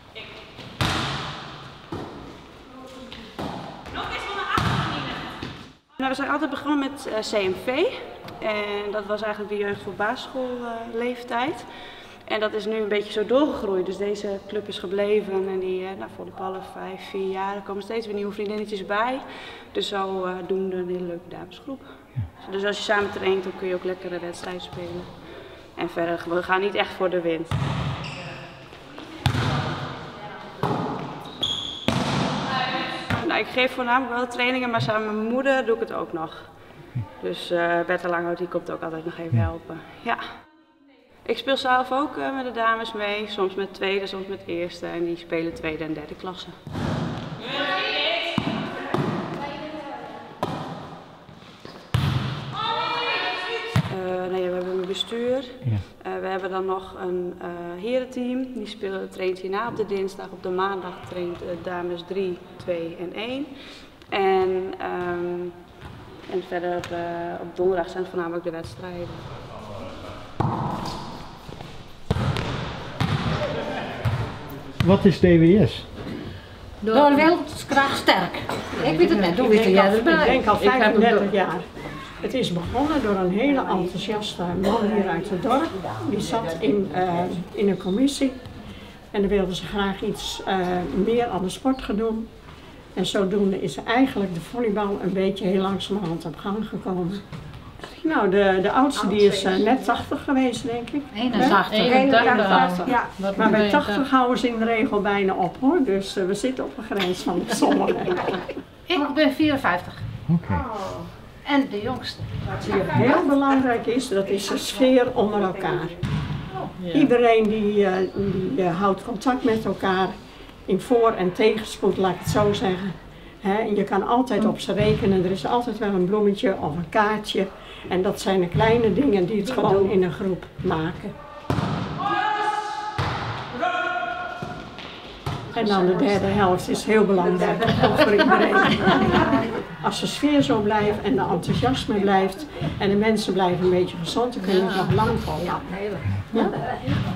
Nou, we zijn altijd begonnen met CMV. En dat was eigenlijk de jeugd voor basisschoolleeftijd. En dat is nu een beetje zo doorgegroeid. Dus deze club is gebleven en die voor de ballen 5-4 jaar er komen steeds weer nieuwe vriendinnetjes bij. Dus zo doen we een hele leuke damesgroep. Ja. Dus als je samen traint, dan kun je ook lekkere wedstrijden spelen. En verder, we gaan niet echt voor de wind. Nou, ik geef voornamelijk wel trainingen, maar samen met mijn moeder doe ik het ook nog. Dus Bertha Langhout die komt ook altijd nog even helpen. Ja. Ik speel zelf ook met de dames mee, soms met tweede, soms met eerste. En die spelen tweede en derde klasse. We hebben een bestuur. Ja. We hebben dan nog een herenteam. Die traint hierna op de dinsdag. Op de maandag traint dames 3, 2 en 1. En verder op donderdag zijn het voornamelijk de wedstrijden. Wat is DWS? Door wilskracht sterk. Ik weet het net, hoe weet jij erbij? Ik denk al 35 jaar. Het is begonnen door een hele enthousiaste man hier uit het dorp. Die zat in een commissie en dan wilden ze graag iets meer aan de sport gaan doen. En zodoende is eigenlijk de volleybal een beetje heel langzamerhand op gang gekomen. Nou, de oudste die is net 80 geweest, denk ik. 81. Ja. Maar bij 80 houden ze in de regel bijna op, hoor. Dus we zitten op een grens van sommigen. Ik ben 54. Okay. En de jongste. Wat hier heel belangrijk is, dat is de sfeer onder elkaar. Iedereen die houdt contact met elkaar in voor- en tegenspoed, laat ik het zo zeggen. En je kan altijd op ze rekenen, er is altijd wel een bloemetje of een kaartje. En dat zijn de kleine dingen die het gewoon in een groep maken. En dan de derde helft is heel belangrijk voor iedereen. Als de sfeer zo blijft en de enthousiasme blijft en de mensen blijven een beetje gezond, dan kun je het nog lang volhouden. Ja,